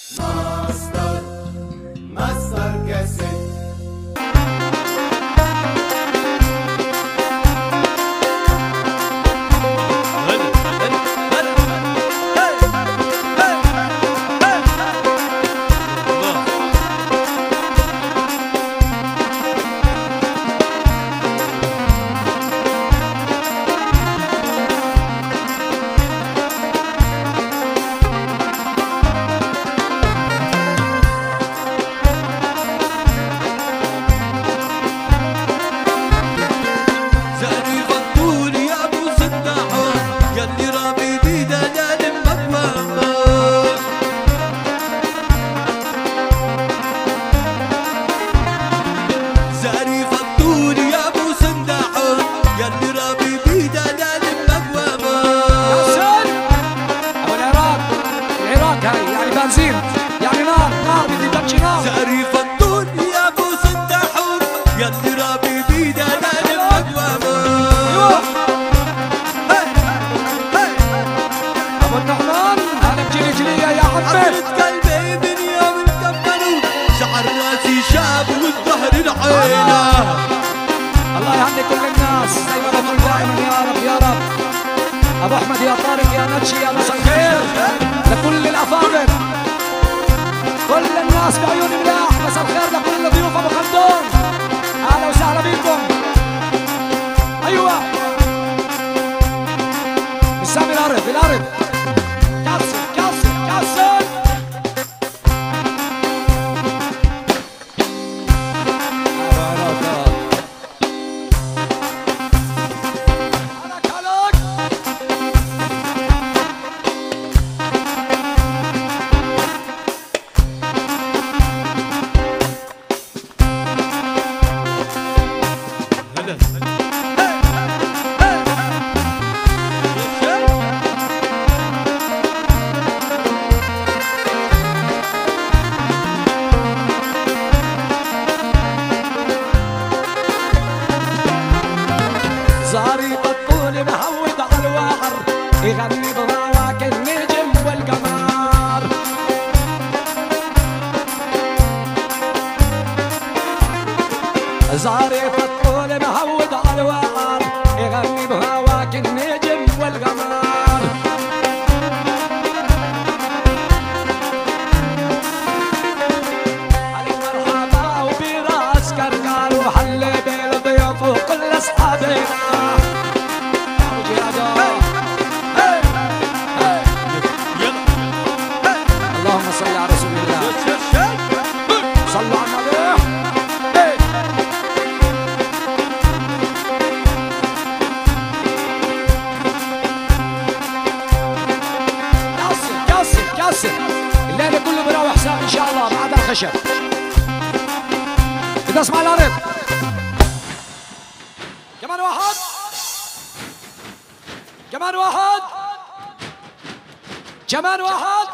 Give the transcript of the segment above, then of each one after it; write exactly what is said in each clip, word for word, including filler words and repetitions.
ماستر ماستر كاسيت. يعني نار نار بدي تمشي نار. زعريف الطول يا ابو سداحون يلي رابي بيدا نادم مقوامه. ابو النعمان انا بجري جريه يا عمي. عفرت قلبي من يوم انكفنوا شعر راسي شاب والظهر العينه. الله يهني كل الناس زي ما بقول دائما يا رب يا رب. ابو احمد يا طارق يا نتشي يا مساء الخير لكل الافاضل كل الناس بعيوني ملاح. مساء الخير لكل ضيوف ابو خلدون. اهلا وسهلا بكم. ايوه بسام الارض الارض كاسر كاسر كاسر. زاري بطول مهود على الوعر يغني بضواك النجم والقمر. زاري بطول مهود على الوعر يغني بهواك النجم والقمر. عليك مرحبا وبراس كركار وحلي بالضيوف وكل اصحابنا. اللهم صل على رسول الله. صلوا على النبي. كاسر كاسر كاسر الليله كله بروح ساعه ان شاء الله ما عدا الخشب. بدي اسمع الارض. كمان واحد كمان واحد كمان واحد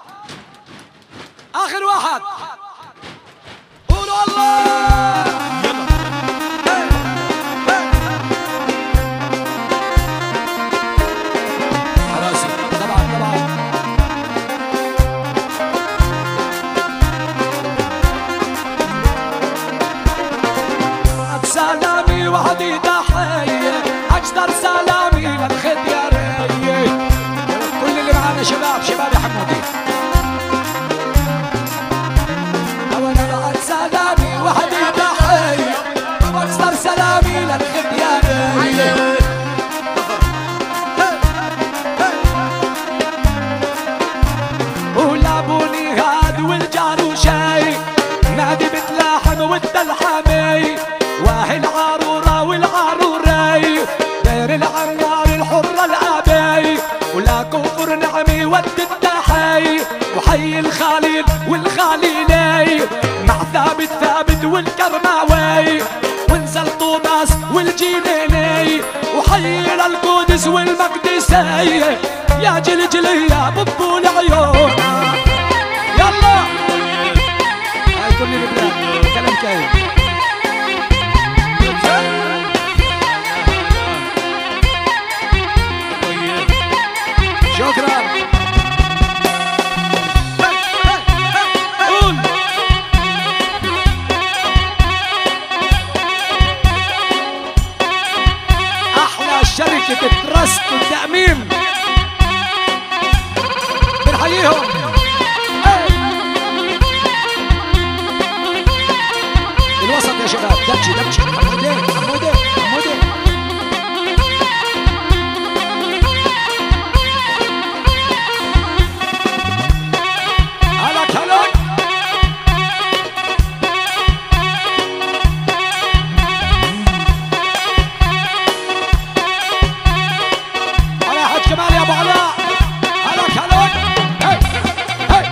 آخر واحد. قولوا الله. حراسي طبعا طبعا. سلامي وحدي تحية أجدر سلامي للخديارية. كل اللي معانا شباب شباب يا حمودي. سلامي وحدي تحية أكثر سلامي للخديانية. ولابو نهاد والجار شاي نادي بتلاحم والدلحمي واهي العارورة والعاروري دير العمار الحرة الأبي ولا كفر نعمي ود التحي وحي الخليل والخليلي مع ثابت ثابت والكرماوي ونزل طوباس والجنيني وحي للقدس والمقدسي يا جلجلي يا ببو العيون. يلا هاي كل البلاد كلام كاين. شكرا. نحييهم. الوسط يا شباب، دبشي دبشي حمودي حمودي حمودي. هلك هلك. على حد كمال يا ابو علاء. هلك هلك. هي هي.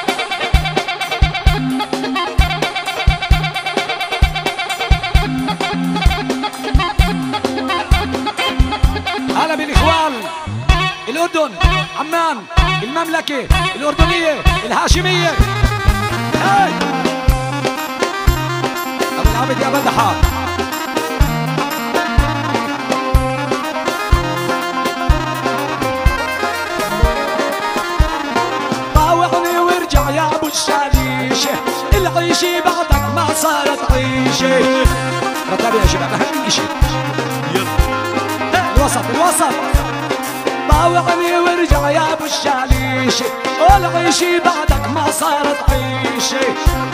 هلا بالاخوان الاردن، عمان، المملكه الاردنيه الهاشميه. هاي ابو العبد يا بدحه. طاوعني وارجع يا ابو الشاليشه، العيشه بعدك ما صارت عيشه. رتب يا شباب اهم شيء الوسط الوسط. طاوعني وارجع يا ابو الشاليشه، والعيشه بعدك ما صارت عيشه.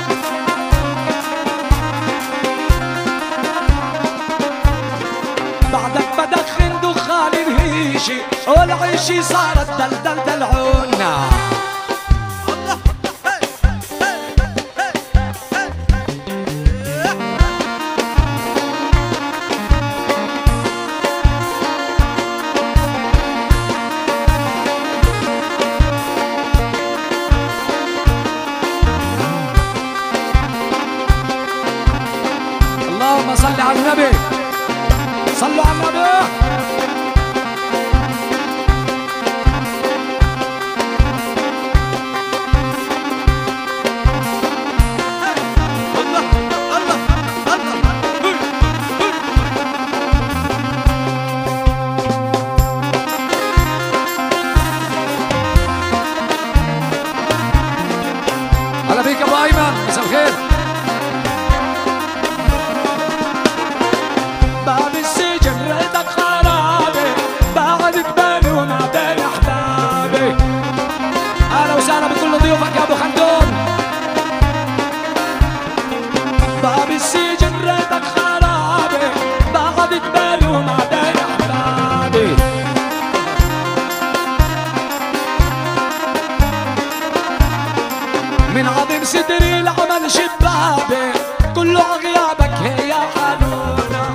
بعدك بدخن دخان الهيشه، والعيشه صارت دلدل دلعونا. اللهم صل على النبي، صلوا على النبي. هلا بيك ابو ايمن، مساء الخير. باب السجن ريتك خرابي، بعد جبالي وما بين احبابي. اهلا وسهلا بكل ضيوفك يا ابو خندون. باب السجن ريتك خرابي، بعد جبالي وما بين احبابي. من عظيم صدري العمل شبابي، كله عغيابك هي يا حنونه.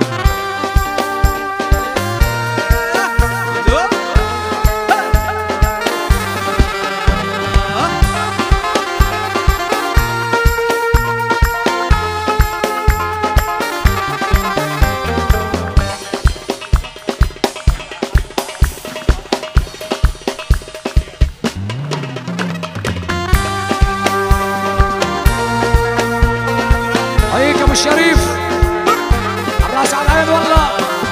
حييك ابو الشريف، الراس على العين والله.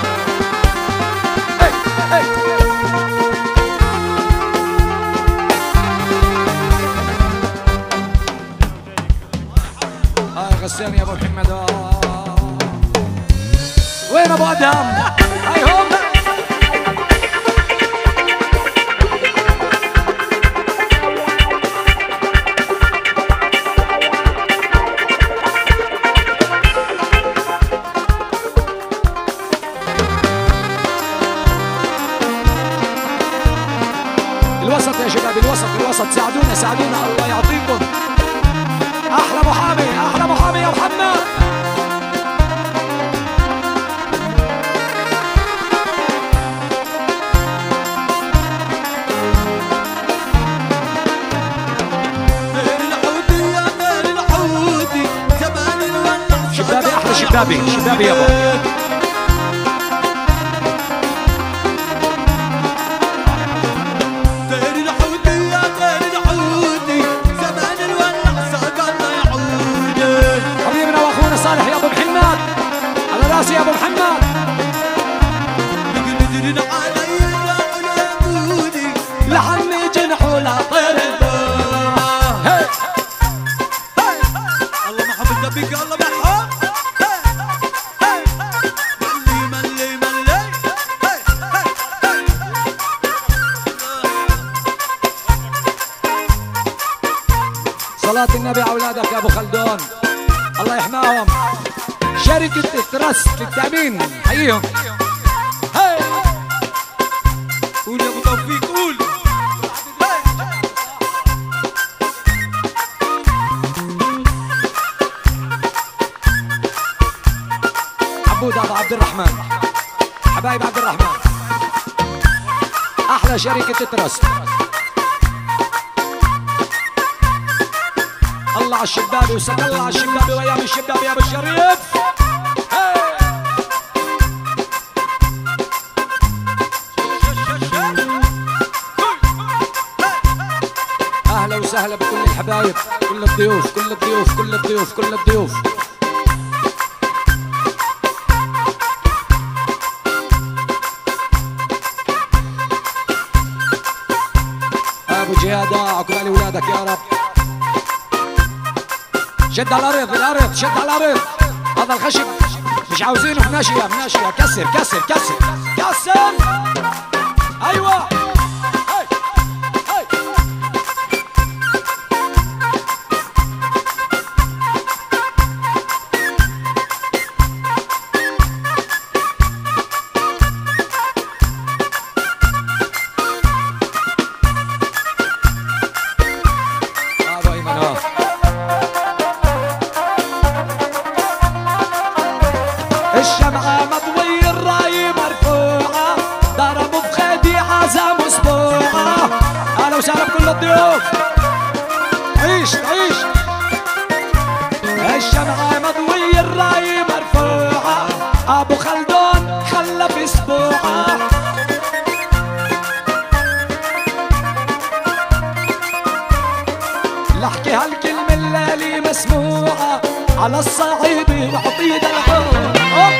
اي اي اه غسان يا ابو محمد. آه. وين ابو ادهم؟ هاي هم. الوسط يا شباب، الوسط الوسط. ساعدونا ساعدونا، الله يعطيكم. احلى محامي، احلى محامي يا محمد. شبابي احلى شبابي، شبابي يابا. صالح يا ابو محمد، على راسي يا ابو محمد. لحمي جنحه لا طير الباب. الله محمد نبيك، الله محمد ملي ملي ملي. صلاة النبي على اولادك يا ابو خلدون، الله يحماهم. شركة التراست للتأمين حييهم. هاي قول يا ابو توفيق قول. عبود ابو عبد الرحمن، حبايب عبد الرحمن، احلى شركة التراست. الله على الشباب وسك الله على الشباب وايام الشباب يا ابو الشريف. اهلا وسهلا بكل الحبايب، كل الضيوف كل الضيوف كل الضيوف كل الضيوف. ابو جهاد عقبال ولادك يا رب. شد على الارض الارض شد على الارض، هذا الخشب مش عاوزينه. مناشيه مناشيه، كسر كسر كسر كسر. ايوه هاي هاي. ابو ايمن ها. الشمعة مضوي الراي مرفوعة، ضربوا بخدي عزم اسبوعة. اهلا وسهلا بكل الضيوف. عيش عيش. الشمعة مضوي الراي مرفوعة، ابو خلدون خلف اسبوعة. لحكي هالكلمة الليلي مسموعة، على الصعيد وعطيد العون.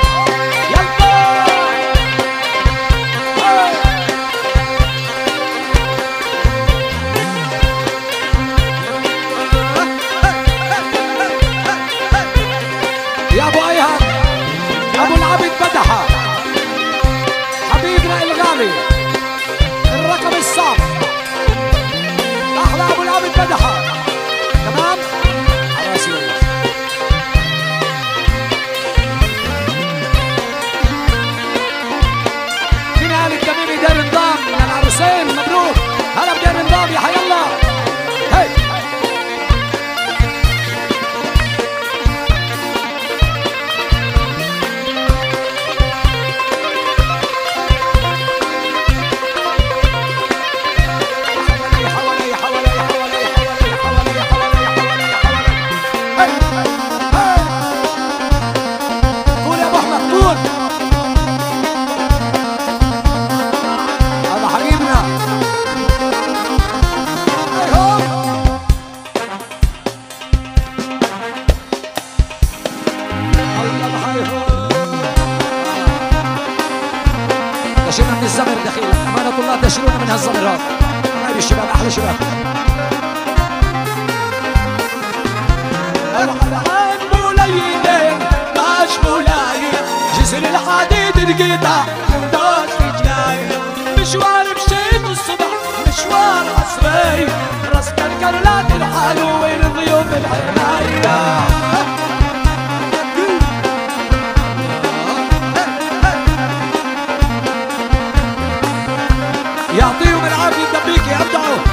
يا ابو ايهاب ابو العبد بدحه، حبيبنا الغالي الرقم الصعب، احلى ابو العبد بدحه. تمام على راسي والله. فينا اهل التميمي دير نظام من العروسين، مبروك. هلا بدير نظام يا حي الله. هي دشرنا من الزمر دخيل، أمانة الله دشرونا من هالزمر هذا. هاي الشباب أحلى شباب. العين موليدين باش مولاي، جسر الحديد انقطع ودوس رجلاي. مشوار مشيت الصبح مشوار عصري، راس كركرلات الحلو وين ضيوف العناية. يعطيهم العافية. دبيكي ابدعوا.